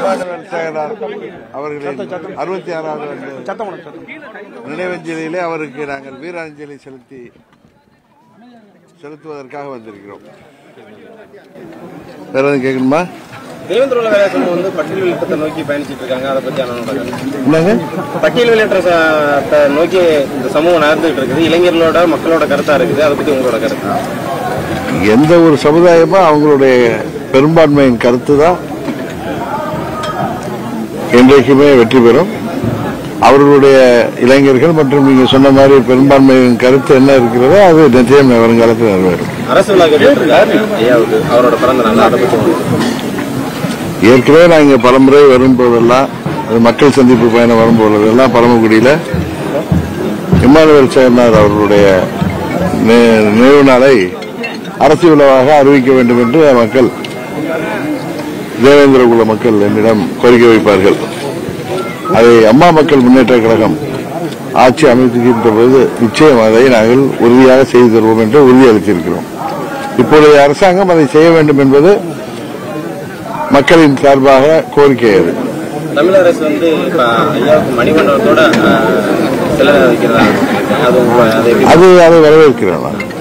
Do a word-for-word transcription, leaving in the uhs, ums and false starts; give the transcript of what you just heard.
அவர்களின் அறுபத்தி ஆறாவது நினைவஞ்சலியிலே அவருக்கு நாங்கள் வீராஞ்சலி செலுத்தி செலுத்துவதற்காக வந்திருக்கிறோம். வேற எதுவும் கேட்கணுமா? தேவேந்திர வேலையாட்கள் வந்து பட்டியல் வெளியேற்றத்தை நோக்கி பயணிச்சுட்டு இருக்காங்க. அதை பத்தி என்னங்க? பட்டியல் வெளியேற்றத்தை நோக்கி இந்த சமூகம் நடந்துட்டு இருக்குது. இளைஞர்களோட மக்களோட கருத்தா இருக்குது. அதை பத்தி உங்களோட கருத்து? எந்த ஒரு சமுதாயமும் அவங்களுடைய பெரும்பான்மையின் கருத்து தான் என்றைக்குமே வெற்றி பெறும். அவர்களுடைய இளைஞர்கள் மற்றும் நீங்க சொன்ன மாதிரி பெரும்பான்மையின் கருத்து என்ன இருக்கிறதோ அது நிச்சயம் வருங்காலத்தில் நிறைவேறும். அரசு அவரோட பிறந்த நாள் அதை பத்தி ஏற்கனவே நாங்கள் பலமுறை வரும்போதெல்லாம் மக்கள் சந்திப்பு பயணம் வரும்போதெல்லாம் பரமக்குடியில் இம்மானுவேல் சேகர்நாத் அவர்களுடைய நினைவு நாளை அரசு விழாவாக அறிவிக்க வேண்டும் என்று மக்கள் தேவேந்திர குல மக்கள் என்னிடம் கோரிக்கை வைப்பார்கள். அதை அம்மா மக்கள் முன்னேற்ற கழகம் ஆட்சி அமைத்துக்கின்ற போது நிச்சயம் அதை நாங்கள் உறுதியாக செய்து தருவோம் என்று உறுதியளித்திருக்கிறோம். இப்பொழுது அரசாங்கம் அதை செய்ய வேண்டும் என்பது மக்களின் சார்பாக கோரிக்கை. அது தமிழக அரசு வந்து மணிமண்டலத்தோட அது அதை வரவேற்கிறேன்.